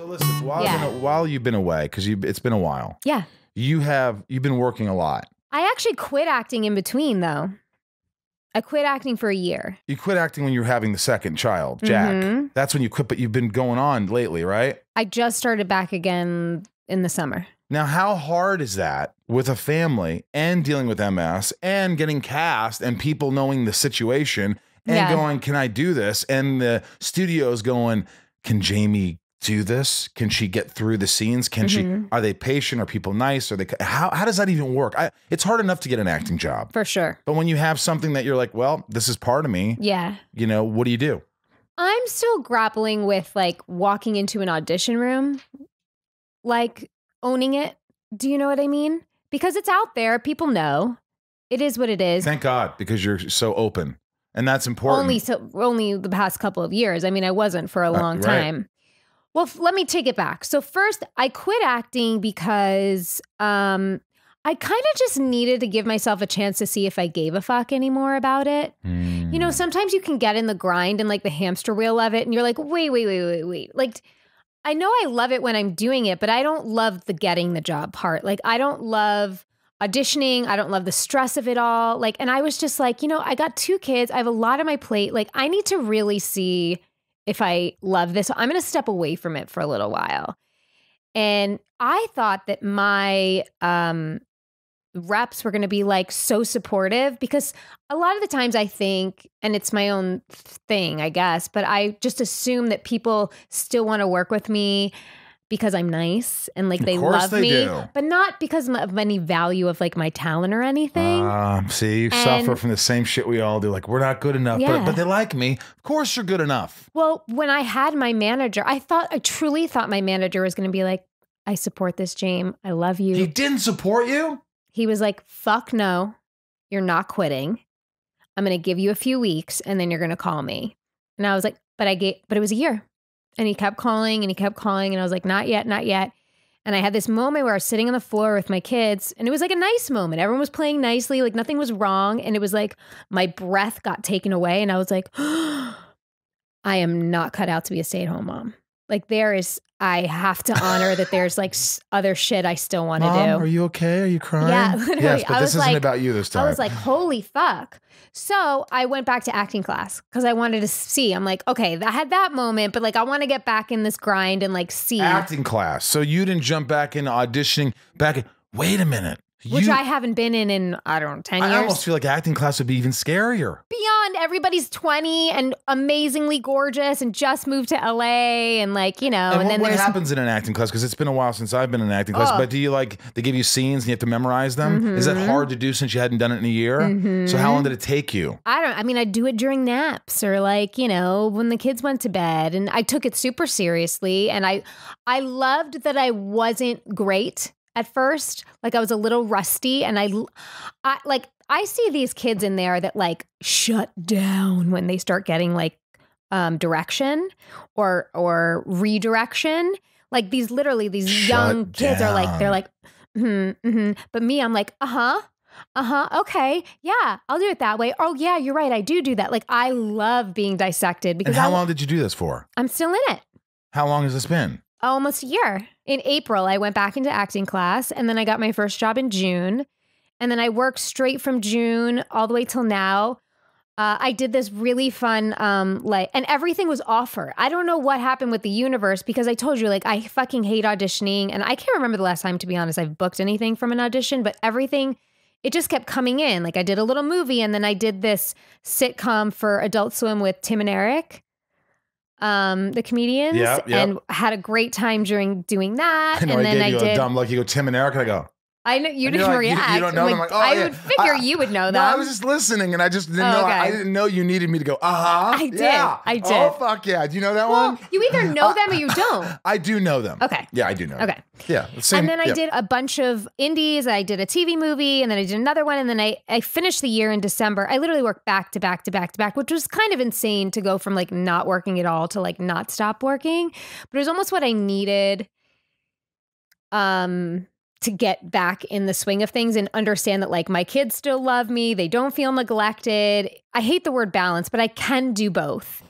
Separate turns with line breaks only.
listen, while you've been away, because it's been a while.
Yeah.
You've been working a lot.
I actually quit acting in between, though. I quit acting for a year.
You quit acting when you were having the second child, Jack. That's when you quit, but you've been going on lately, right?
I just started back again in the summer.
Now, how hard is that with a family and dealing with MS and getting cast and people knowing the situation and going, can I do this? And the studio's going, can Jamie do this? Can she get through the scenes? Can she, are they patient? Are people nice? Are they, how does that even work? It's hard enough to get an acting job.
For sure.
But when you have something that you're like, well, this is part of me.
Yeah.
You know, what do you do?
I'm still grappling with like walking into an audition room, like owning it. Do you know what I mean? Because it's out there. People know. It is what it is.
Thank God, because you're so open. And that's important.
Only the past couple of years. I mean, I wasn't for a long time. Well, let me take it back. So first, I quit acting because I kind of just needed to give myself a chance to see if I gave a fuck anymore about it. You know, sometimes you can get in the grind and like the hamster wheel of it, and you're like, wait. Like, I know I love it when I'm doing it, but I don't love the getting the job part. Like, I don't love auditioning. I don't love the stress of it all. Like, and I was just like, you know, I got 2 kids. I have a lot on my plate. Like, I need to really see if I love this. So I'm going to step away from it for a little while. And I thought that my reps were going to be like so supportive, because a lot of the times I think, and it's my own thing, I guess, but I just assume that people still want to work with me because I'm nice and like they love me, but not because of any value of like my talent or anything.
See, you suffer from the same shit we all do. Like, we're not good enough, but they like me. Of course you're good enough.
Well, when I had my manager, I truly thought my manager was going to be like, I support this, James. I love you.
He didn't support you?
He was like, fuck no, you're not quitting. I'm going to give you a few weeks and then you're going to call me. And I was like, but it was a year. And he kept calling and he kept calling. And I was like, not yet, not yet. And I had this moment where I was sitting on the floor with my kids, and it was like a nice moment. Everyone was playing nicely. Like nothing was wrong. And it was like my breath got taken away. And I was like, I am not cut out to be a stay-at-home mom. Like I have to honor that there's like other shit I still want to do.
Are you okay? Are you crying?
Yeah, literally.
Yes, but this isn't about you this time.
I was like, holy fuck. So I went back to acting class because I wanted to see. I'm like, okay, I had that moment, but like I want to get back in this grind and like see.
Acting class. So you didn't jump back into auditioning wait a minute.
Which I haven't been in, I don't know, 10 years.
I almost feel like acting class would be even scarier.
Beyond, everybody's 20 and amazingly gorgeous and just moved to LA and like, you know.
And then what happens in an acting class? Because it's been a while since I've been in an acting class. But do you they give you scenes and you have to memorize them? Is that hard to do since you hadn't done it in a year? So how long did it take you?
I do it during naps or like, you know, when the kids went to bed. And I took it super seriously. And I loved that I wasn't great at first. Like I was a little rusty, and I see these kids in there that like shut down when they start getting like direction or redirection. Like these young kids are like, they're like, but me, I'm like, okay, yeah, I'll do it that way. Oh yeah, you're right, I do that. Like I love being dissected. Because
how long did you do this for?
I'm still in it.
How long has this been?
Almost a year. In April, I went back into acting class, and then I got my first job in June. And then I worked straight from June all the way till now. I did this really fun, and everything was offered. I don't know what happened with the universe, because I told you, like, I fucking hate auditioning. And I can't remember the last time, to be honest, I've booked anything from an audition, but everything, it just kept coming in. Like I did a little movie, and then I did this sitcom for Adult Swim with Tim and Eric. The comedians, and had a great time during doing that.
I know,
and then
I did a dumb look. You go, Tim and Eric, and I go,
I know you didn't react.
You don't know them. Like,
I would figure you would know them.
No, I was just listening, and I just didn't know. I didn't know you needed me to go. I did. Yeah.
I did.
Oh fuck yeah! Do you know that one?
You either know them or you don't.
I do know them.
Okay.
Yeah, I do know.
Okay.
Yeah.
And then I did a bunch of indies. I did a TV movie, and then I did another one, and then I finished the year in December. I literally worked back to back to back to back, which was kind of insane to go from like not working at all to like not stop working. But it was almost what I needed. To get back in the swing of things and understand that like my kids still love me. They don't feel neglected. I hate the word balance, but I can do both.